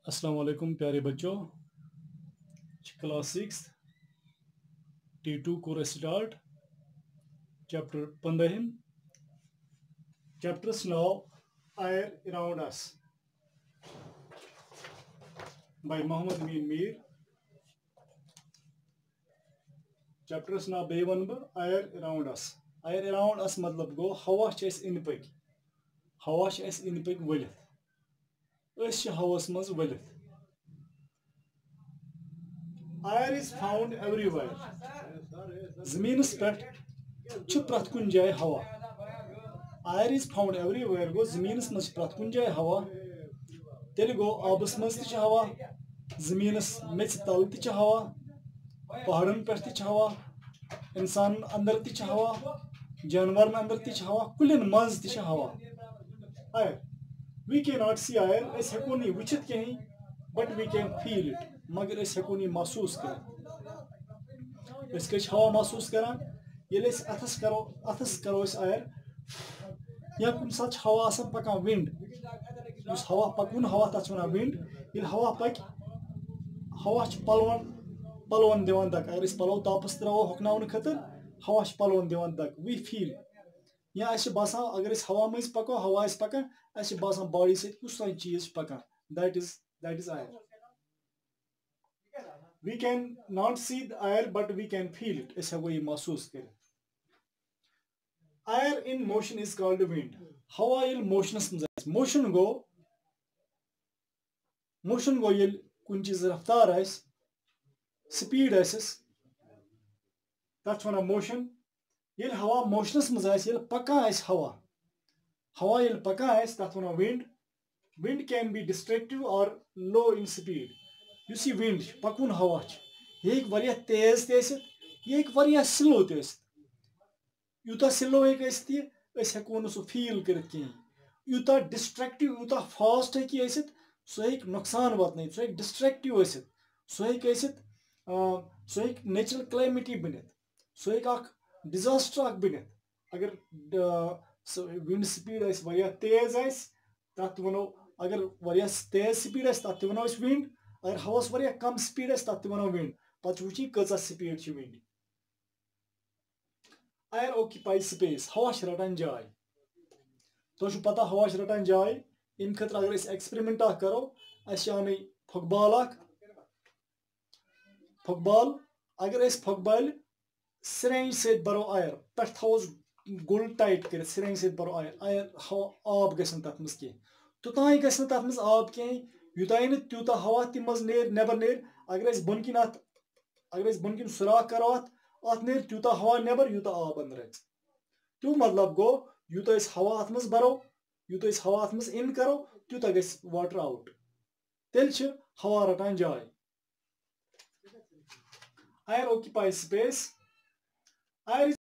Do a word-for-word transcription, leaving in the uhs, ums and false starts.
अस्सलाम वालेकुम प्यारे बच्चों। क्लास सिक्स टी टू कोर स्टार्ट चैप्टर पंद्रह chapters now air around us by Muhammad Amin Mir. chapters now बे वन बह air around us. air around us मतलब गो हवा छ अस इन पक हवा छ अस इन पक वलित अस छ हवस मज वलित. air is found everywhere. ज़मीनस पेट छ प्रत कुन जाय हवा. air is found everywhere गो ज़मीनस मज प्रत कुन जाय हवा. तेल गो आबस मज ति छ हवा, ज़मीनस मेच तल ति छ हवा, पहाड़न पे ति छ हवा, इंसान अंदर ति छ हवा, जानवर अंदर ति छ हवा, कुलिन मज ति छ हवा. air we cannot see air अस हेको नि वचित कहीं but we can feel it. मगर अस हेको नि महसूस कर. अस कछ हवा महसूस करान येले अस अथस करो अथस करो अस air या कुन साथ हवा आसन पकान विंड उस हवा पकुन हवा तस वना विंड. ये हवा पक हवा छ पलवन पलवन दिवान दक. अगर इस पलव तापस त्रवो हकनावन खतर हवा छ पलवन दिवान दक. वी फील या अस बासान अगर इस हवा मज पको हवा इस पकन अस बासान बॉडी से कुछ चीज पकन. That is that is air. We can not see the air but we can feel it. अस हेको ये महसूस कर. air in motion is called wind. हवा ये मोशनस मज मोशन गो मोशन गो ये कुन चीज रफ्तार आस स्पीड आसस तथ वन मोशन. ये हवा मोशनस मज आस ये पका आस हवा हवा ये पका आस तथ वन wind. Wind can be destructive or low in speed. युस ये विंड पकुन हवा ये वरिया तेज ते ये वरिया स्लो ते यूता स्लो हे अस हेको न सह फील कर कहीं. यूता डिस्ट्रक्टिव यूता फास्ट हे सह हे नुकसान वातन सह डिस्ट्रक्टिव सह हे सह हे नेचुरल क्लाइमेटी बनित सह हे डिजास्टर बनित. अगर विंड स्पीड वरिया तेज आस तथ वनो अगर वरिया तेज स्पीड आस तथ वनो विंड. अगर हवस वरिया कम स्पीड आस तथ वनो विंड. पत वुची कचा स्पीड छ विंड. air occupies space. हवा छ रटान जाय. तो छु पता हवा छ रटान जाय. इन खतर अगर इस एक्सपेरिमेंट करो अस आने फुटबॉल अख फुटबॉल अगर इस फुटबॉल सिरेंज से बरो air पे थोस गुल टाइट कर सिरेंज से बरो air air हवा आब गसन तत मस के तुताई गसन तत मस आब के युताई न त्यूता हवा तिमज नेर नेबर नेर. अगर इस बनकिन अत अगर इस बनकिन सुराख करो अत अत नेर त्यूता हवा नेबर यूता आब अंदर आइज. त्यो मतलब गो यूता इस हवा अत मस बरो यूता इस हवा अत मस इन करो त्यूता गस वाटर आउट. तेल छ हवा रटान जाय. air occupies space. air